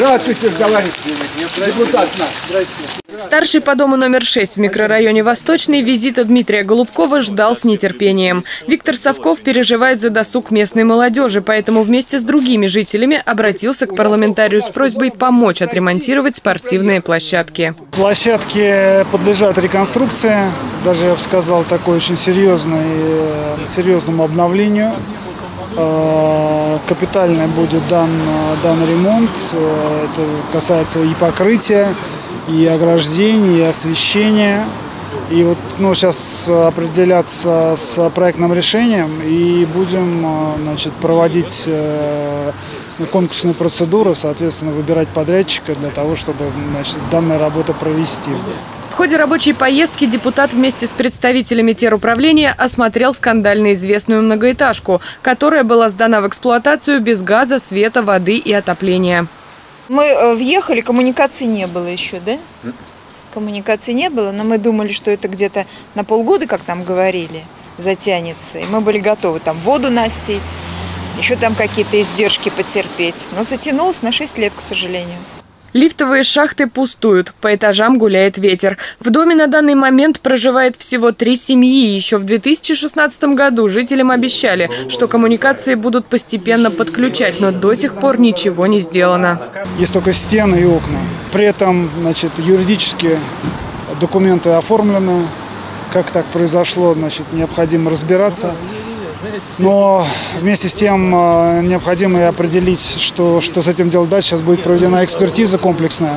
Здравствуйте, товарищ депутат наш. Старший по дому номер 6 в микрорайоне Восточный визита Дмитрия Голубкова ждал с нетерпением. Виктор Совков переживает за досуг местной молодежи, поэтому вместе с другими жителями обратился к парламентарию с просьбой помочь отремонтировать спортивные площадки. Площадки подлежат реконструкции, даже, я бы сказал, такой очень серьезному обновлению. Капитальный будет данный ремонт. Это касается и покрытия, и ограждений, и освещения. И вот сейчас определяться с проектным решением и будем проводить конкурсные процедуры, соответственно, выбирать подрядчика для того, чтобы данную работу провести. В ходе рабочей поездки депутат вместе с представителями теруправления осмотрел скандально известную многоэтажку, которая была сдана в эксплуатацию без газа, света, воды и отопления. Мы въехали, коммуникации не было еще, да? Коммуникации не было, но мы думали, что это где-то на полгода, как нам говорили, затянется. И мы были готовы там воду носить, еще там какие-то издержки потерпеть. Но затянулось на 6 лет, к сожалению. Лифтовые шахты пустуют, по этажам гуляет ветер. В доме на данный момент проживает всего 3 семьи. Еще в 2016 году жителям обещали, что коммуникации будут постепенно подключать, но до сих пор ничего не сделано. Есть только стены и окна. При этом, юридически документы оформлены. Как так произошло, необходимо разбираться. Но вместе с тем необходимо и определить, что с этим делать дальше. Сейчас будет проведена экспертиза комплексная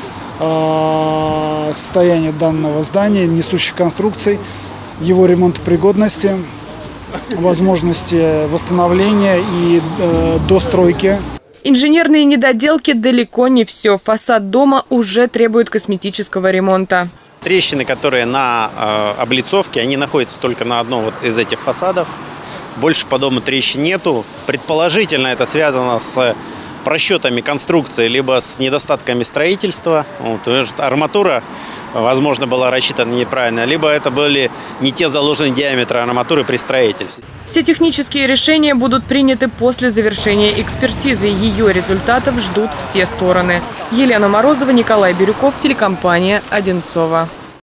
состояния данного здания, несущих конструкций, его ремонтопригодности, возможности восстановления и достройки. Инженерные недоделки далеко не все. Фасад дома уже требует косметического ремонта. Трещины, которые на облицовке, они находятся только на одном из этих фасадов. Больше по дому трещин нету. Предположительно, это связано с просчетами конструкции, либо с недостатками строительства. Арматура, возможно, была рассчитана неправильно, либо это были не те заложенные диаметры арматуры при строительстве. Все технические решения будут приняты после завершения экспертизы. Ее результатов ждут все стороны. Елена Морозова, Николай Бирюков, телекомпания «Одинцово».